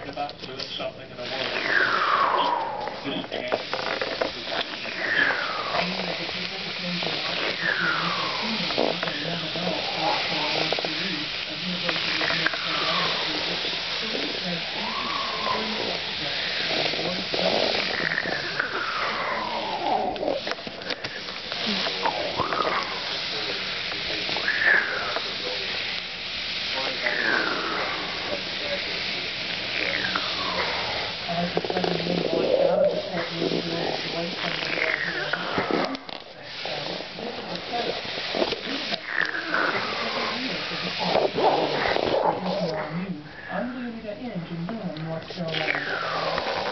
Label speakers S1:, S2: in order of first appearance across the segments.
S1: about doing something in the world. Just can't.
S2: North Carolina.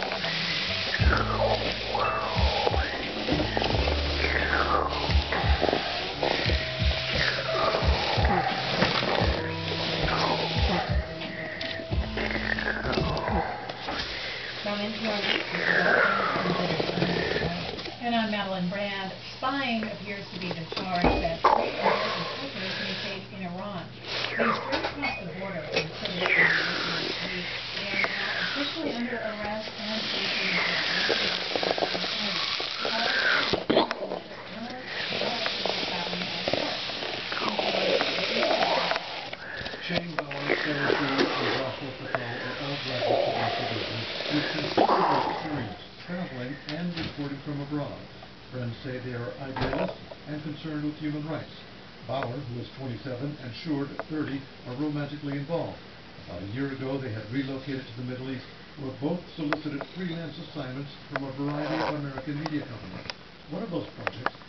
S3: And I'm Madeline Brand. Spying appears to be the charge that 3 American prisoners may face in Iran. They strayed across the border from Kurdistan last week. They are now officially under arrest and facing
S4: Shane Bauer, Sarah Stewart, and Joshua Patel are all graduates of this division with considerable experience traveling and reporting from abroad. Friends say they are idealists and concerned with human rights. Bauer, who is 27, and Sheward, 30, are romantically involved. About a year ago, they had relocated to the Middle East, where both solicited freelance assignments from a variety of American media companies. One of those projects